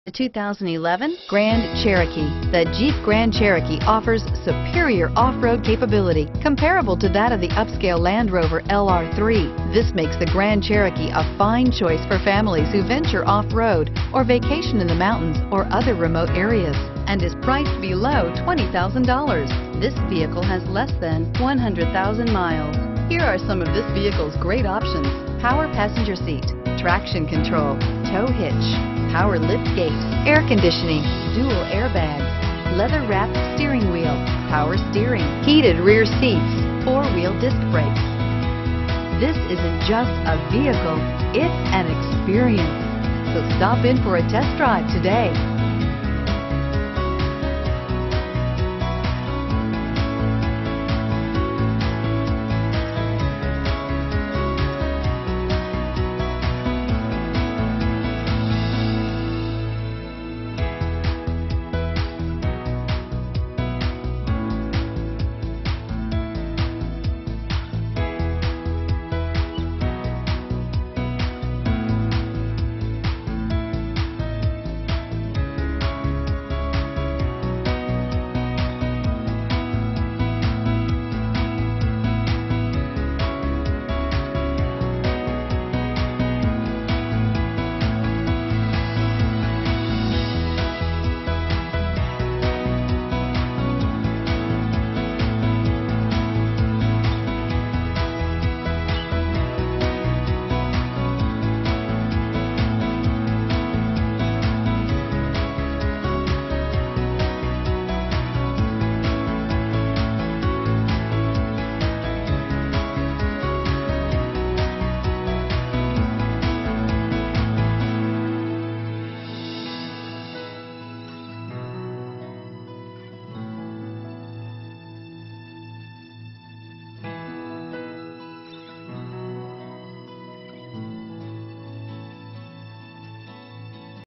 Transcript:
The 2011 Grand Cherokee. The Jeep Grand Cherokee offers superior off-road capability comparable to that of the upscale Land Rover LR3. This makes the Grand Cherokee a fine choice for families who venture off-road or vacation in the mountains or other remote areas, and is priced below $20,000. This vehicle has less than 100,000 miles. Here are some of this vehicle's great options: power passenger seat, traction control, tow hitch, power lift gate, air conditioning, dual airbags, leather-wrapped steering wheel, power steering, heated rear seats, four-wheel disc brakes. This isn't just a vehicle, it's an experience. So stop in for a test drive today.